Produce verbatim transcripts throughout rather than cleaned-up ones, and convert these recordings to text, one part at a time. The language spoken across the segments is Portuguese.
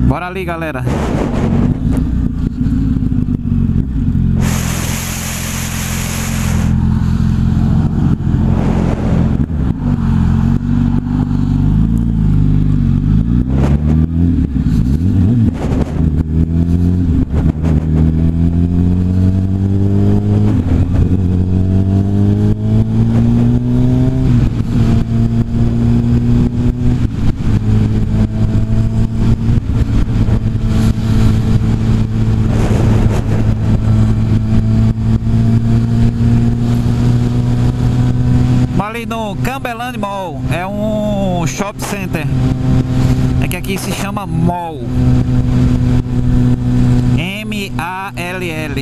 Bora ali, galera. Ali no Cumberland Mall, é um shopping center, é que aqui se chama Mall, M A L L.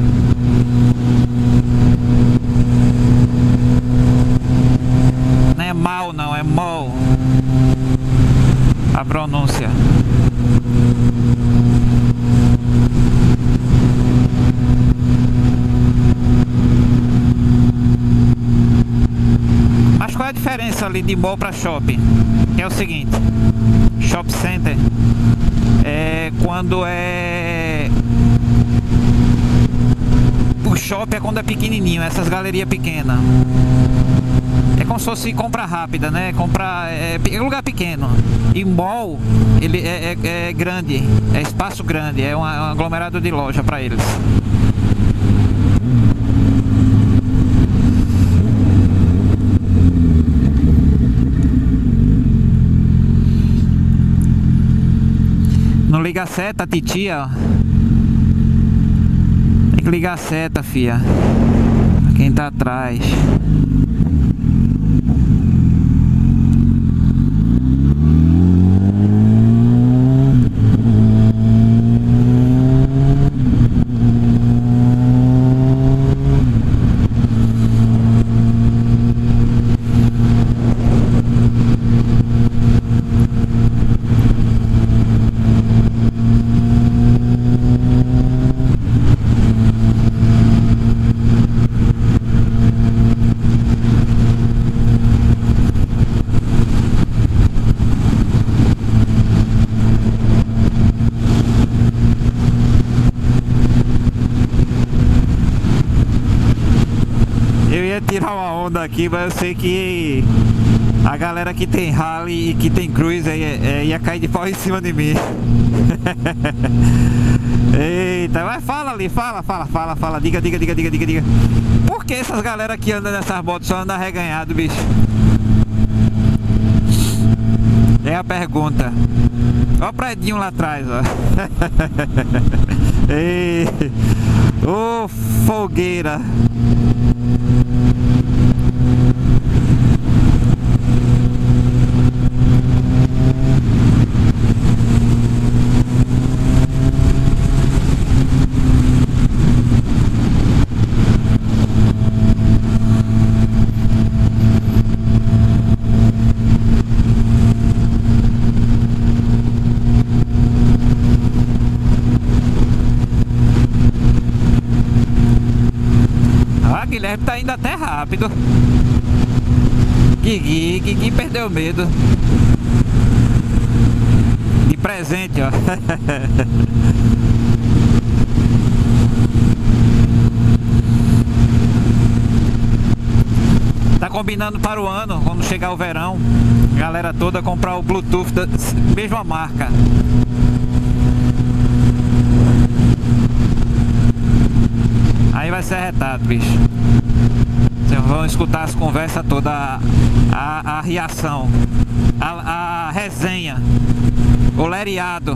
Não é mal não, é Mall a pronúncia. Mas qual é a diferença ali de mall para shopping? Que é o seguinte: shopping center é quando é... O shopping é quando é pequenininho, essas galerias pequenas. É como se fosse compra rápida, né? Compra... é, é lugar pequeno. E mall, ele é, é, é grande, é espaço grande, é um, é um aglomerado de loja para eles. Não liga a seta, titia. Tem que ligar a seta, fia. Quem tá atrás. Tirar uma onda aqui, mas eu sei que a galera que tem rally e que tem cruiser ia, é, ia cair de pau em cima de mim. Eita, vai, fala ali, fala, fala, fala, fala, diga, diga, diga, diga, diga, diga. Por que essas galera que andam nessas motos só andam arreganhado, bicho? É a pergunta. Olha o predinho lá atrás, ó. Ei, ô fogueira. Guilherme tá indo até rápido. Guigui, Guigui perdeu medo. De presente, ó. Tá combinando para o ano, quando chegar o verão, a galera toda comprar o Bluetooth da mesma marca. Aí vai ser arretado, bicho. Vocês vão escutar as conversas todas, a, a, a reação, a, a resenha, o lereado.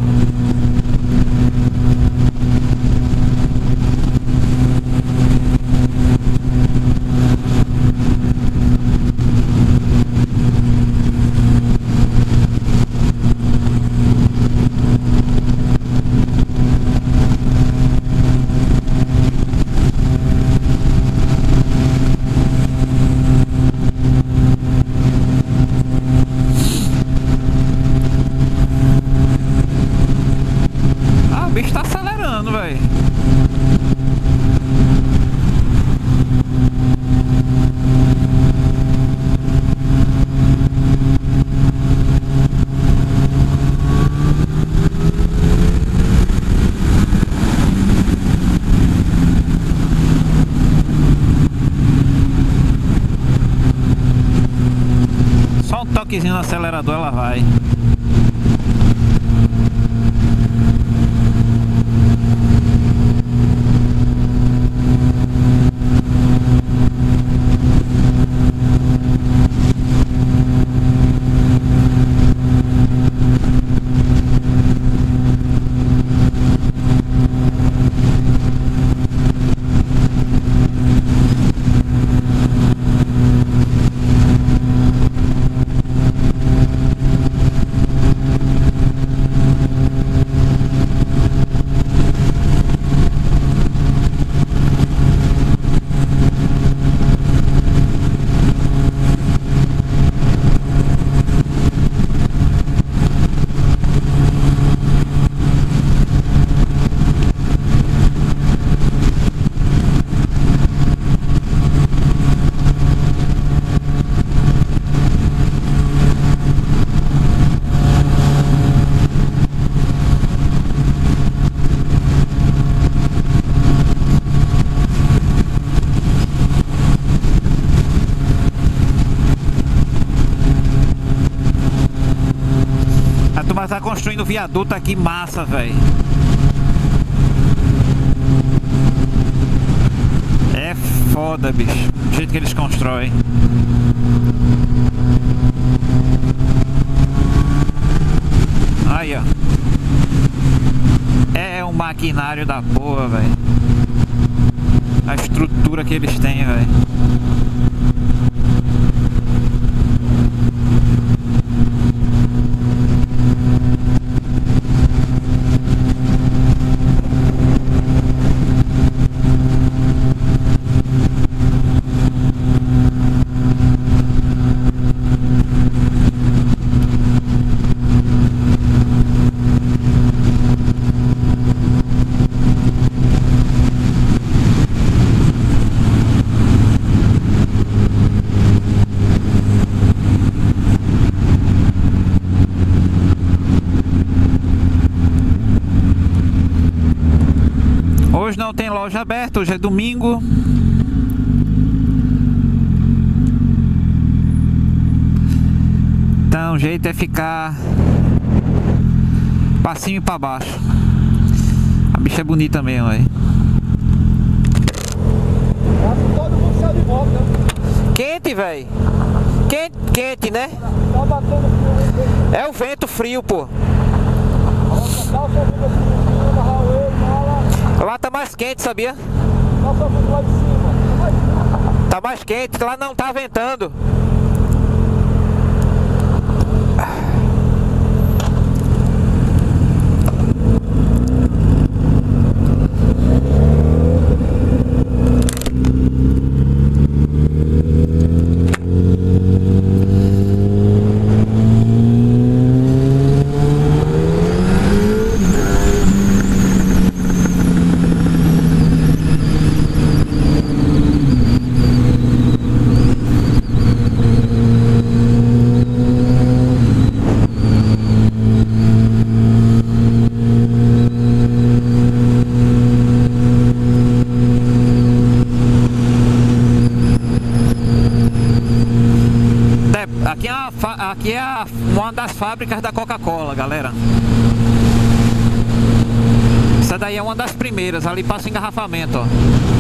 um toquezinho no acelerador, ela vai. Mas tá construindo viaduto aqui massa, velho. É foda, bicho. O jeito que eles constroem. Aí, ó. É um maquinário da porra, velho. A estrutura que eles têm, velho. Hoje não tem loja aberta, hoje é domingo. Então o jeito é ficar pra cima e pra baixo. A bicha é bonita mesmo, velho. Todo mundo saiu de volta. Quente, velho. Quente, quente, né? Tá batendo frio. É o vento frio, pô. Lá tá mais quente, sabia? Nossa, vamos lá de cima. Tá mais quente, lá não tá ventando. Aqui é, uma, aqui é a, uma das fábricas da Coca-Cola, galera. Essa daí é uma das primeiras, ali passa engarrafamento, ó.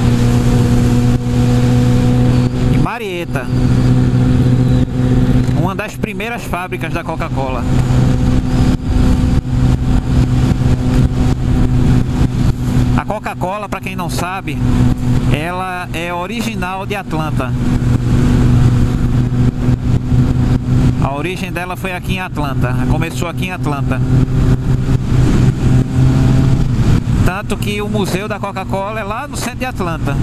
Em Marieta. Uma das primeiras fábricas da Coca-Cola. A Coca-Cola, para quem não sabe, ela é original de Atlanta. A origem dela foi aqui em Atlanta, começou aqui em Atlanta. Tanto que o museu da Coca-Cola é lá no centro de Atlanta.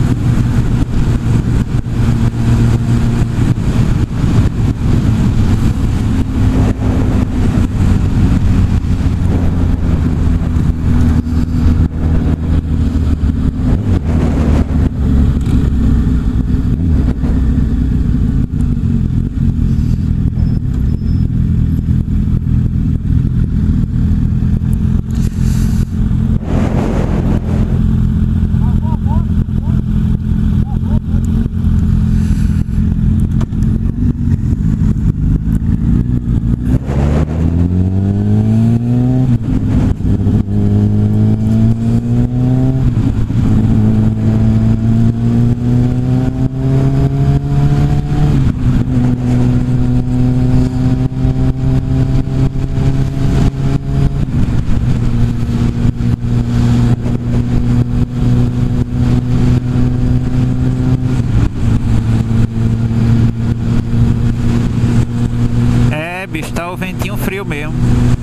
bicho, tá o ventinho frio mesmo.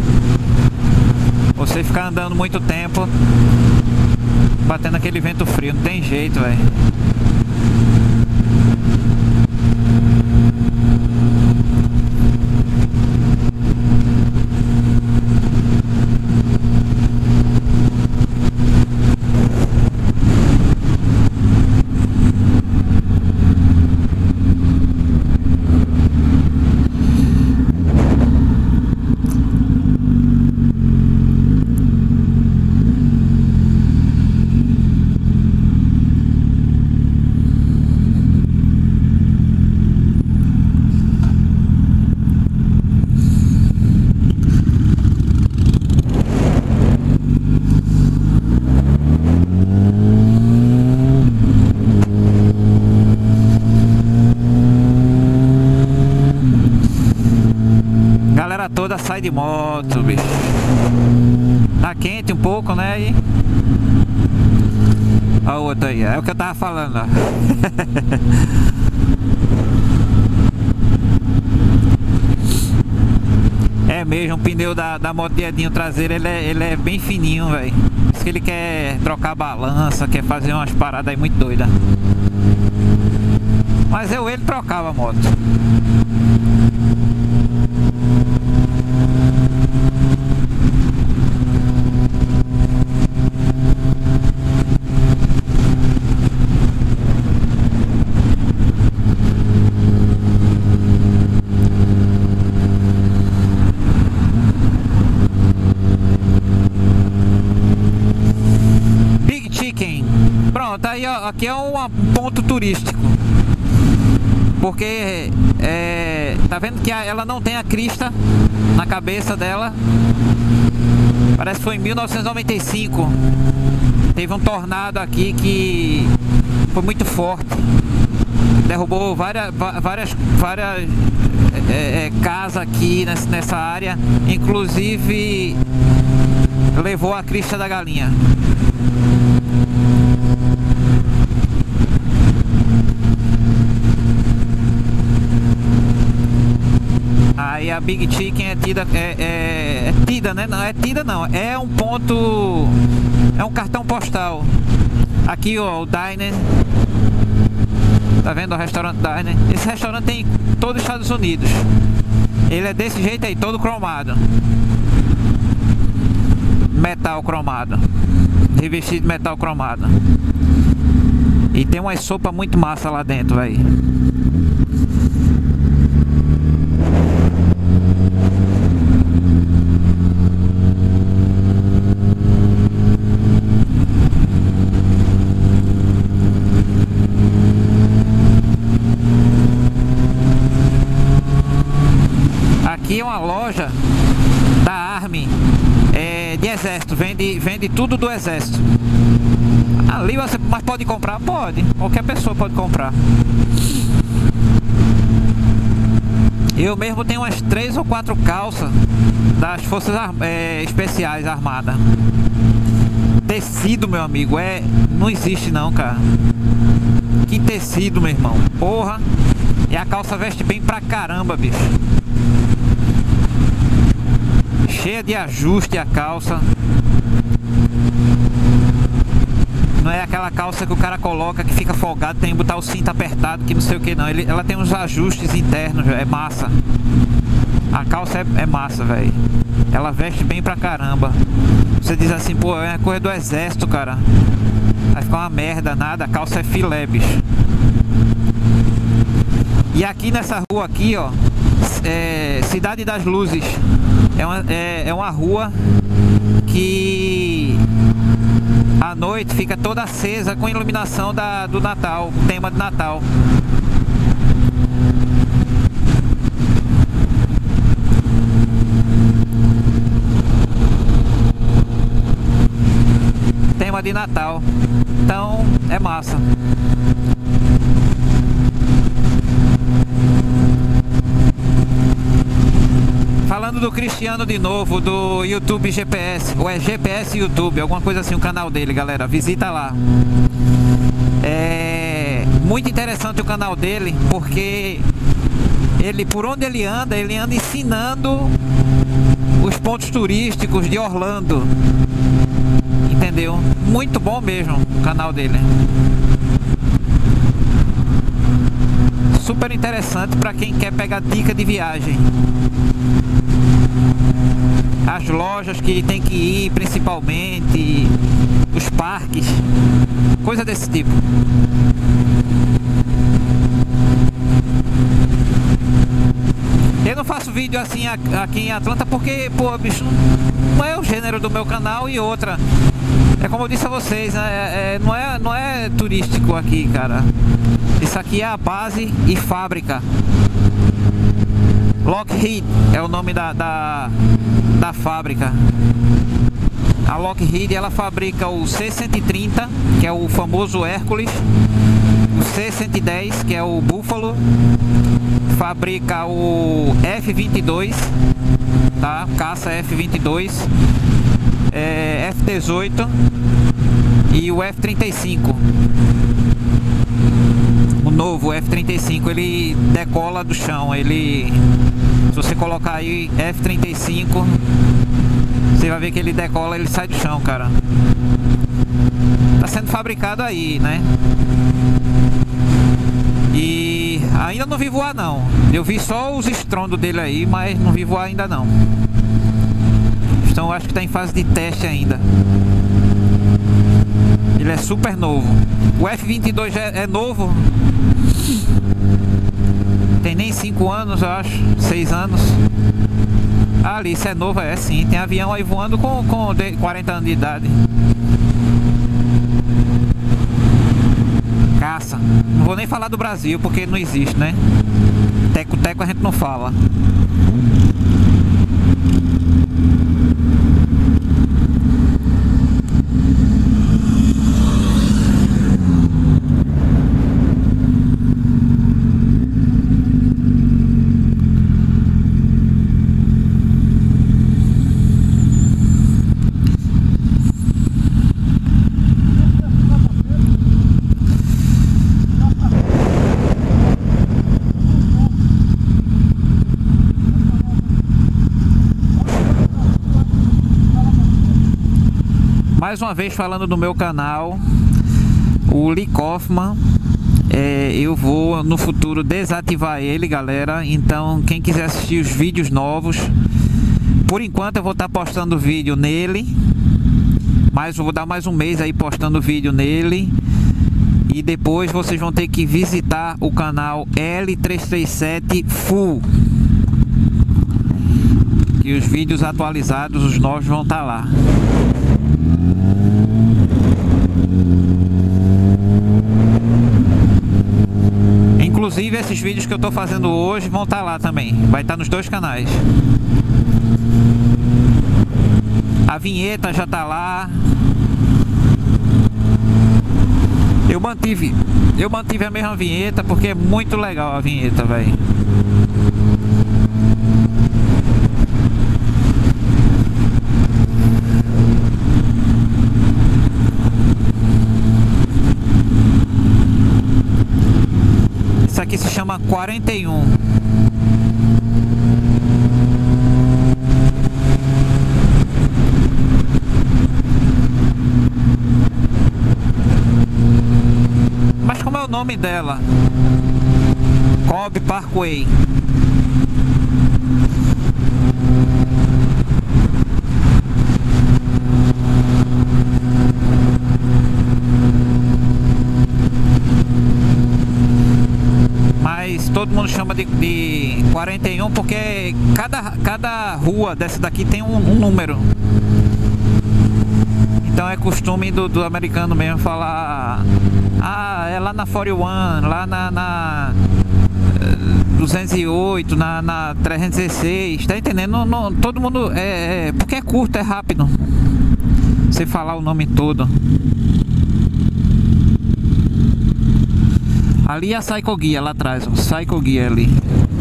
Você ficar andando muito tempo batendo aquele vento frio, não tem jeito, velho. Toda sai de moto, bicho. Tá quente um pouco, né? E... a outra aí, é o que eu tava falando, ó. É mesmo, o pneu da, da moto de Edinho traseiro, ele é, ele é bem fininho, velho. Diz que ele quer trocar balança, quer fazer umas paradas aí muito doidas. Mas eu ele trocava a moto. Pronto, aí ó, aqui é um ponto turístico. Porque é, tá vendo que a, ela não tem a crista na cabeça dela. Parece que foi em mil novecentos e noventa e cinco. Teve um tornado aqui que foi muito forte. Derrubou várias, várias, várias é, é, casas aqui nessa, nessa área. Inclusive levou a crista da galinha. Aí a Big Chicken é tida, é, é, é tida, né? Não é tida não, é um ponto, é um cartão postal. Aqui ó, o Diner, tá vendo o restaurante Diner? Esse restaurante tem em todos os Estados Unidos. Ele é desse jeito aí, todo cromado, metal cromado, revestido de metal cromado. E tem uma sopa muito massa lá dentro, velho. Aqui é uma loja da Army, é, de exército, vende, vende tudo do exército. Ali você, mas pode comprar? Pode, qualquer pessoa pode comprar. Eu mesmo tenho umas três ou quatro calças das forças é, especiais armadas. Tecido, meu amigo, é, não existe não, cara. Que tecido, meu irmão, porra. E a calça veste bem pra caramba, bicho. Cheia de ajuste a calça. Não é aquela calça que o cara coloca que fica folgado, tem que botar o cinto apertado, que não sei o que não. Ele, ela tem uns ajustes internos, é massa. A calça é, é massa, velho. Ela veste bem pra caramba. Você diz assim, pô, é coisa do exército, cara. Vai ficar uma merda, nada. A calça é filé, bicho. E aqui nessa rua aqui, ó, é Cidade das Luzes. É uma, é, é uma rua que à noite fica toda acesa com iluminação da, do Natal, tema de Natal. Tema de Natal. Então é massa. Falando do Cristiano de novo, do YouTube G P S, ou é G P S YouTube, alguma coisa assim, o canal dele, galera, visita lá. É muito interessante o canal dele, porque ele, por onde ele anda, ele anda ensinando os pontos turísticos de Orlando. Entendeu? Muito bom mesmo o canal dele. Super interessante para quem quer pegar dica de viagem. As lojas que tem que ir, principalmente os parques, coisa desse tipo. Eu não faço vídeo assim aqui em Atlanta porque, pô, bicho, não é o gênero do meu canal. E outra, é como eu disse a vocês, né? é, é, não, é, não é turístico aqui, cara. Isso aqui é a base e fábrica. Lockheed é o nome da, da, da fábrica. A Lockheed, ela fabrica o C cento e trinta, que é o famoso Hércules, o C cento e dez, que é o Buffalo, fabrica o F vinte e dois, tá? Caça F vinte e dois, é, F dezoito e o F trinta e cinco. O novo F trinta e cinco, ele decola do chão. Ele, se você colocar aí F trinta e cinco, você vai ver que ele decola, ele sai do chão, cara. Tá sendo fabricado aí, né? E ainda não vi voar não. Eu vi só os estrondos dele aí, mas não vi voar ainda não. Então acho que tá em fase de teste ainda. Ele é super novo. O F vinte e dois é, é novo. Tem nem cinco anos, eu acho. seis anos. Ah, ali, isso é novo, é sim. Tem avião aí voando com, com quarenta anos de idade. Caça. Não vou nem falar do Brasil, porque não existe, né? Teco-teco a gente não fala. Mais uma vez falando do meu canal, o Lee Kaufman, é, eu vou no futuro desativar ele, galera. Então quem quiser assistir os vídeos novos, por enquanto eu vou estar postando vídeo nele, mas eu vou dar mais um mês aí postando vídeo nele. E depois vocês vão ter que visitar o canal L trezentos e trinta e sete Full, que os vídeos atualizados, os novos, vão estar lá. Inclusive esses vídeos que eu tô fazendo hoje vão estar lá também. Vai estar nos dois canais. A vinheta já tá lá. Eu mantive, eu mantive a mesma vinheta porque é muito legal a vinheta, velho. Isso aqui se chama quarenta e um. Mas como é o nome dela? Cobb Parkway. Mas todo mundo chama de, de quarenta e um porque cada, cada rua dessa daqui tem um, um número. Então é costume do, do americano mesmo falar: ah, é lá na quarenta e um, lá na, na duzentos e oito, na, na trezentos e dezesseis, tá entendendo? Não, não, todo mundo, é, é, porque é curto, é rápido você falar o nome todo. Ali é a Psycho Guia, lá atrás, ó, Psycho Guia ali.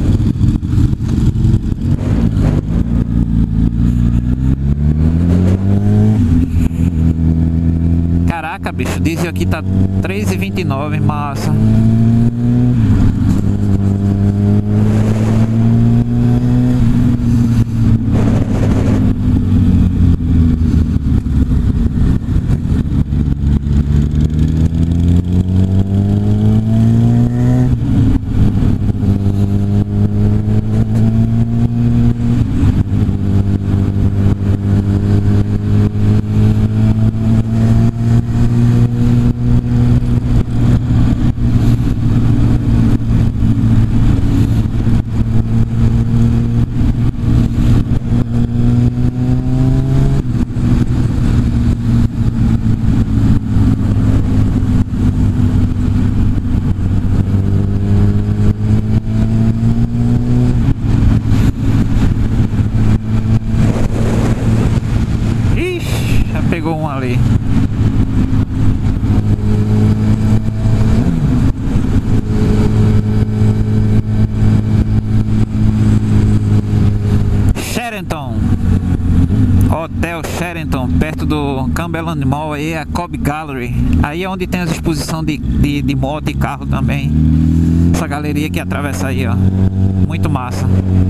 Caraca, bicho, diesel aqui tá três e vinte e nove, massa. pegou um ali. Sheraton, Hotel Sheraton, perto do Cumberland Mall, aí é a Cobb Gallery. Aí é onde tem as exposições de, de, de moto e carro também. Essa galeria que atravessa aí, ó. Muito massa.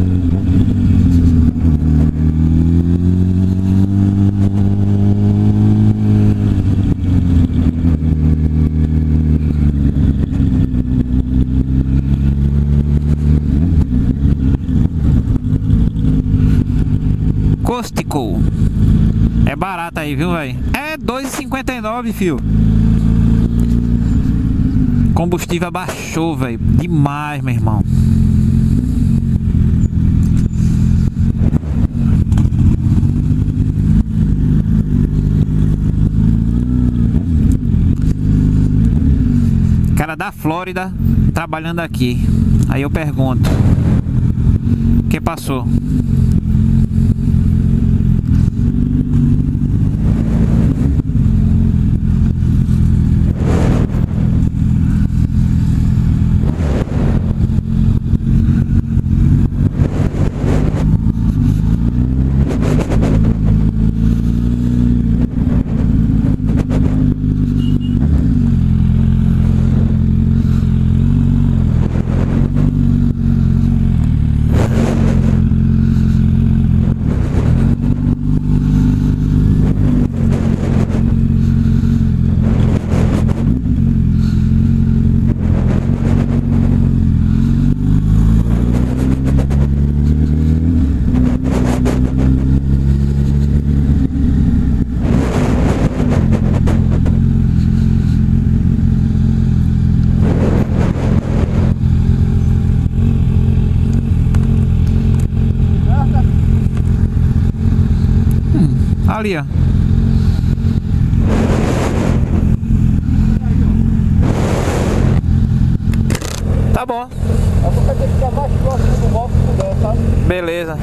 Costco. É barato aí, viu, velho? É dois reais e cinquenta e nove, fio. Combustível abaixou, velho. Demais, meu irmão. Cara da Flórida trabalhando aqui. Aí eu pergunto: o que passou? Ali, ó. Tá bom. Eu vou ter que ficar mais próximo do móvel se puder, sabe? Beleza.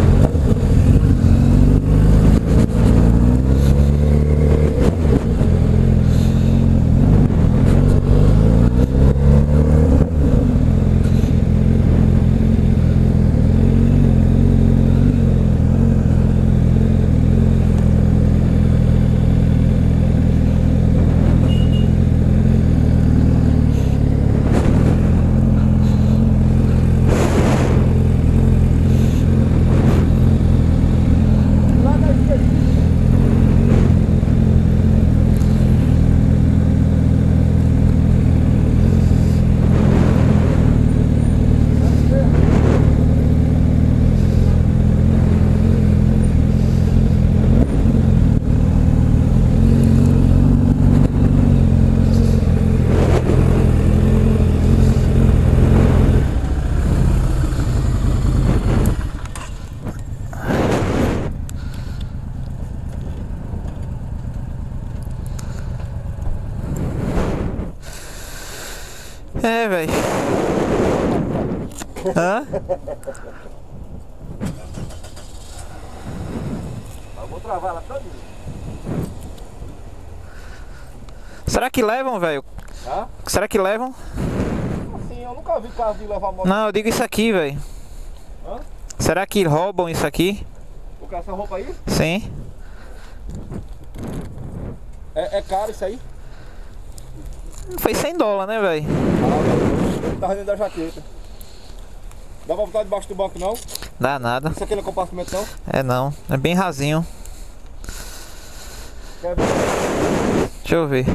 É, velho. Hã? Eu vou travar ela todinha. Será que levam, velho? Hã? Será que levam? Assim, eu nunca vi carro de levar moto. Não, eu digo isso aqui, velho. Hã? Será que roubam isso aqui? O que, essa roupa aí? Sim. É, é caro isso aí? Foi cem dólares, né, velho? Ah, tá dentro da jaqueta. Dá pra botar debaixo do banco não? Dá nada. Isso aqui não é compartimento não? É não, é bem rasinho. Quer ver? Deixa eu ver.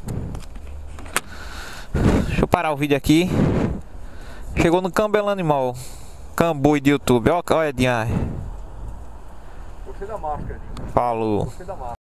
Deixa eu parar o vídeo aqui. Chegou no Cumberland Mall. Cambu de YouTube. Olha, olha, Dinha. Gostei da máscara. Falou. Gostei da máscara.